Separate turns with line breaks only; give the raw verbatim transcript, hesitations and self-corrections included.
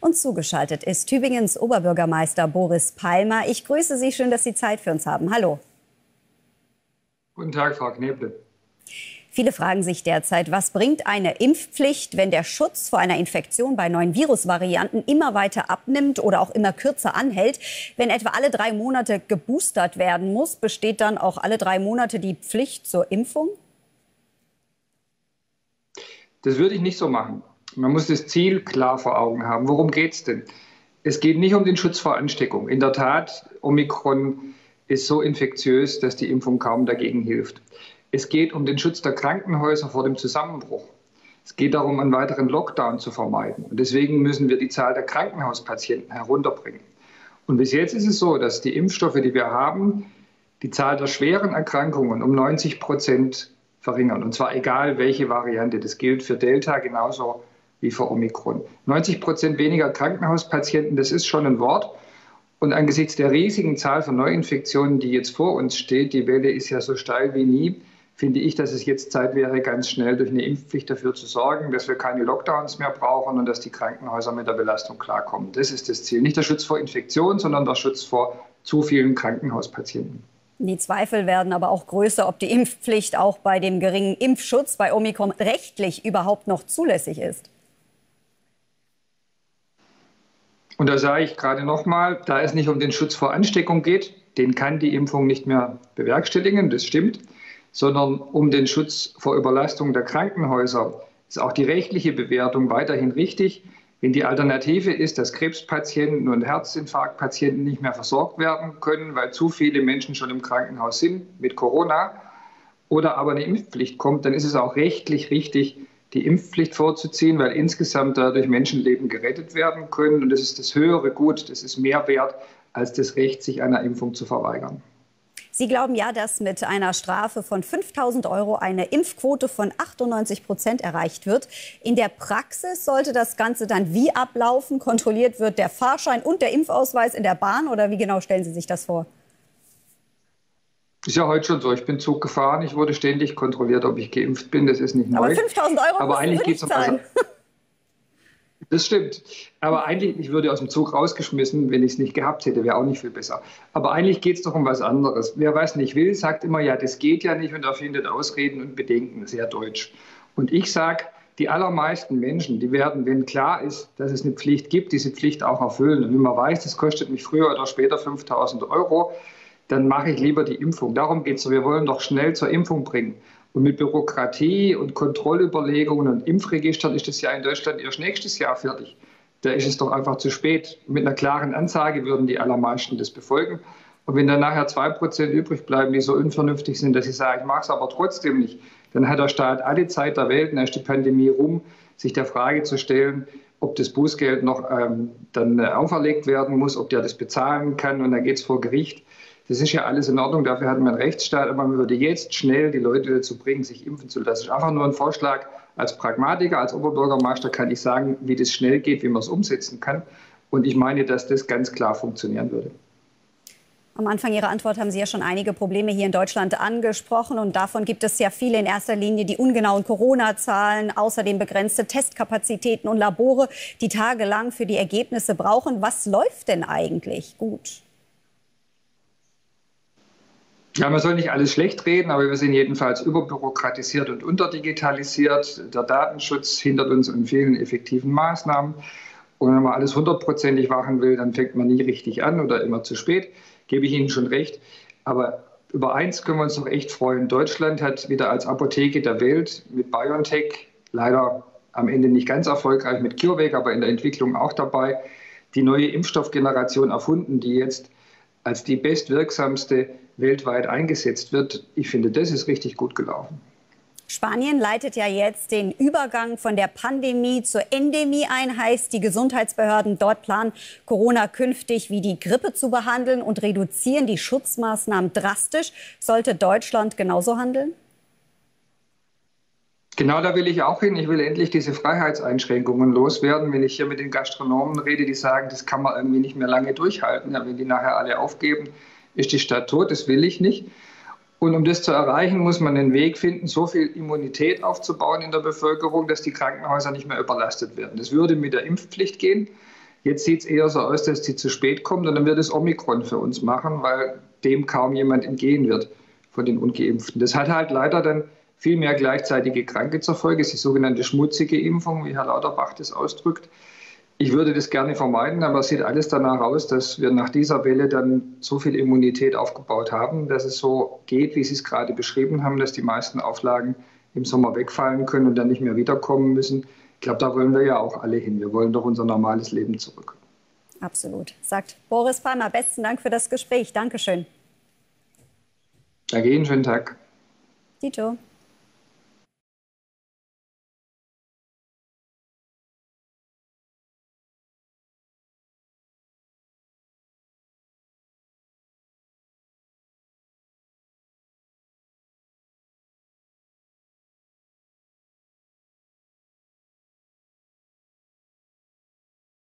Und zugeschaltet ist Tübingens Oberbürgermeister Boris Palmer. Ich grüße Sie, schön, dass Sie Zeit für uns haben. Hallo.
Guten Tag, Frau Kneble.
Viele fragen sich derzeit, was bringt eine Impfpflicht, wenn der Schutz vor einer Infektion bei neuen Virusvarianten immer weiter abnimmt oder auch immer kürzer anhält? Wenn etwa alle drei Monate geboostert werden muss, besteht dann auch alle drei Monate die Pflicht zur Impfung?
Das würde ich nicht so machen. Man muss das Ziel klar vor Augen haben. Worum geht es denn? Es geht nicht um den Schutz vor Ansteckung. In der Tat, Omikron ist so infektiös, dass die Impfung kaum dagegen hilft. Es geht um den Schutz der Krankenhäuser vor dem Zusammenbruch. Es geht darum, einen weiteren Lockdown zu vermeiden. Und deswegen müssen wir die Zahl der Krankenhauspatienten herunterbringen. Und bis jetzt ist es so, dass die Impfstoffe, die wir haben, die Zahl der schweren Erkrankungen um neunzig Prozent verringern. Und zwar egal, welche Variante. Das gilt für Delta genauso wie für Omikron. neunzig Prozent weniger Krankenhauspatienten, das ist schon ein Wort. Und angesichts der riesigen Zahl von Neuinfektionen, die jetzt vor uns steht, die Welle ist ja so steil wie nie, finde ich, dass es jetzt Zeit wäre, ganz schnell durch eine Impfpflicht dafür zu sorgen, dass wir keine Lockdowns mehr brauchen und dass die Krankenhäuser mit der Belastung klarkommen. Das ist das Ziel. Nicht der Schutz vor Infektion, sondern der Schutz vor zu vielen Krankenhauspatienten.
Die Zweifel werden aber auch größer, ob die Impfpflicht auch bei dem geringen Impfschutz bei Omikron rechtlich überhaupt noch zulässig ist.
Und da sage ich gerade noch mal, da es nicht um den Schutz vor Ansteckung geht, den kann die Impfung nicht mehr bewerkstelligen, das stimmt, sondern um den Schutz vor Überlastung der Krankenhäuser ist auch die rechtliche Bewertung weiterhin richtig. Wenn die Alternative ist, dass Krebspatienten und Herzinfarktpatienten nicht mehr versorgt werden können, weil zu viele Menschen schon im Krankenhaus sind mit Corona, oder aber eine Impfpflicht kommt, dann ist es auch rechtlich richtig, die Impfpflicht vorzuziehen, weil insgesamt dadurch Menschenleben gerettet werden können. Und das ist das höhere Gut, das ist mehr wert als das Recht, sich einer Impfung zu verweigern.
Sie glauben ja, dass mit einer Strafe von fünftausend Euro eine Impfquote von achtundneunzig Prozent erreicht wird. In der Praxis sollte das Ganze dann wie ablaufen? Kontrolliert wird der Fahrschein und der Impfausweis in der Bahn? Oder wie genau stellen Sie sich das vor?
Ist ja heute schon so. Ich bin Zug gefahren. Ich wurde ständig kontrolliert, ob ich geimpft bin. Das ist nicht neu.
Aber fünftausend Euro
Aber
müssen
eigentlich
Sie
geht's
nicht
um
zahlen.
Das stimmt. Aber eigentlich, ich würde aus dem Zug rausgeschmissen, wenn ich es nicht gehabt hätte, wäre auch nicht viel besser. Aber eigentlich geht es doch um was anderes. Wer was nicht will, sagt immer, ja, das geht ja nicht und erfindet Ausreden und Bedenken. Sehr deutsch. Und ich sage, die allermeisten Menschen, die werden, wenn klar ist, dass es eine Pflicht gibt, diese Pflicht auch erfüllen. Und wenn man weiß, das kostet mich früher oder später fünftausend Euro, dann mache ich lieber die Impfung. Darum geht es. Wir wollen doch schnell zur Impfung bringen. Und mit Bürokratie und Kontrollüberlegungen und Impfregistern ist das ja in Deutschland erst nächstes Jahr fertig. Da ist es doch einfach zu spät. Mit einer klaren Ansage würden die allermeisten das befolgen. Und wenn dann nachher zwei Prozent übrig bleiben, die so unvernünftig sind, dass sie sagen, ich mache es aber trotzdem nicht, dann hat der Staat alle Zeit der Welt, dann ist die Pandemie rum, sich der Frage zu stellen, ob das Bußgeld noch ähm, dann äh, auferlegt werden muss, ob der das bezahlen kann. Und dann geht es vor Gericht. Das ist ja alles in Ordnung, dafür hat man einen Rechtsstaat, aber man würde jetzt schnell die Leute dazu bringen, sich impfen zu lassen. Das ist einfach nur ein Vorschlag. Als Pragmatiker, als Oberbürgermeister kann ich sagen, wie das schnell geht, wie man es umsetzen kann. Und ich meine, dass das ganz klar funktionieren würde.
Am Anfang Ihrer Antwort haben Sie ja schon einige Probleme hier in Deutschland angesprochen. Und davon gibt es ja viele, in erster Linie die ungenauen Corona-Zahlen, außerdem begrenzte Testkapazitäten und Labore, die tagelang für die Ergebnisse brauchen. Was läuft denn eigentlich gut?
Ja, man soll nicht alles schlecht reden, aber wir sind jedenfalls überbürokratisiert und unterdigitalisiert. Der Datenschutz hindert uns an vielen effektiven Maßnahmen. Und wenn man alles hundertprozentig machen will, dann fängt man nie richtig an oder immer zu spät. Gebe ich Ihnen schon recht. Aber über eins können wir uns noch echt freuen. Deutschland hat wieder als Apotheke der Welt mit BioNTech, leider am Ende nicht ganz erfolgreich mit CureVac, aber in der Entwicklung auch dabei, die neue Impfstoffgeneration erfunden, die jetzt als die bestwirksamste weltweit eingesetzt wird. Ich finde, das ist richtig gut gelaufen.
Spanien leitet ja jetzt den Übergang von der Pandemie zur Endemie ein. Heißt, die Gesundheitsbehörden dort planen, Corona künftig wie die Grippe zu behandeln und reduzieren die Schutzmaßnahmen drastisch. Sollte Deutschland genauso handeln?
Genau da will ich auch hin. Ich will endlich diese Freiheitseinschränkungen loswerden. Wenn ich hier mit den Gastronomen rede, die sagen, das kann man irgendwie nicht mehr lange durchhalten. Ja, wenn die nachher alle aufgeben, ist die Stadt tot. Das will ich nicht. Und um das zu erreichen, muss man einen Weg finden, so viel Immunität aufzubauen in der Bevölkerung, dass die Krankenhäuser nicht mehr überlastet werden. Das würde mit der Impfpflicht gehen. Jetzt sieht es eher so aus, dass die zu spät kommt und dann wird es Omikron für uns machen, weil dem kaum jemand entgehen wird von den Ungeimpften. Das hat halt leider dann viel mehr gleichzeitige Kranke zur Folge. Es ist die sogenannte schmutzige Impfung, wie Herr Lauterbach das ausdrückt. Ich würde das gerne vermeiden, aber es sieht alles danach aus, dass wir nach dieser Welle dann so viel Immunität aufgebaut haben, dass es so geht, wie Sie es gerade beschrieben haben, dass die meisten Auflagen im Sommer wegfallen können und dann nicht mehr wiederkommen müssen. Ich glaube, da wollen wir ja auch alle hin. Wir wollen doch unser normales Leben zurück.
Absolut. Sagt Boris Palmer. Besten Dank für das Gespräch. Dankeschön.
Danke Ihnen. Schönen Tag.
Dito.